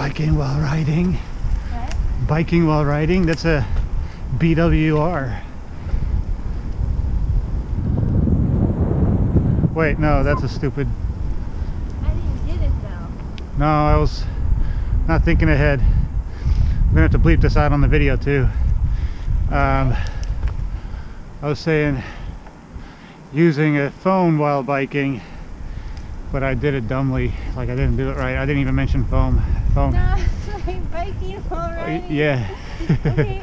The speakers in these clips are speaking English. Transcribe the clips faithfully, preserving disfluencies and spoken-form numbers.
Biking while riding. What? Biking while riding. That's a B W R. Wait, no, that's a stupid. I didn't get it though. No, I was not thinking ahead. I'm gonna have to bleep this out on the video too. Um, I was saying using a phone while biking, but I did it dumbly. Like I didn't do it right. I didn't even mention foam. Phone. No, like biking while riding. Yeah. Okay.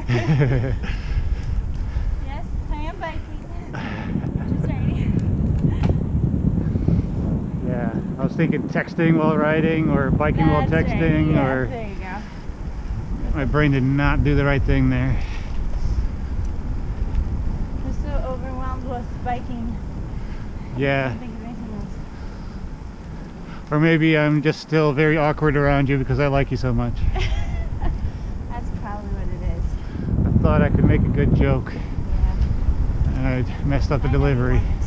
Yes, I am biking. Just riding. Yeah, I was thinking texting while riding or biking while That's texting, right. Yes, or there you go. my brain did not do the right thing there. I'm so overwhelmed with biking. I Yeah. can't think of anything else. Or maybe I'm just still very awkward around you because I like you so much. That's probably what it is. I thought I could make a good joke, Yeah. and I messed up the I know you delivery. wanted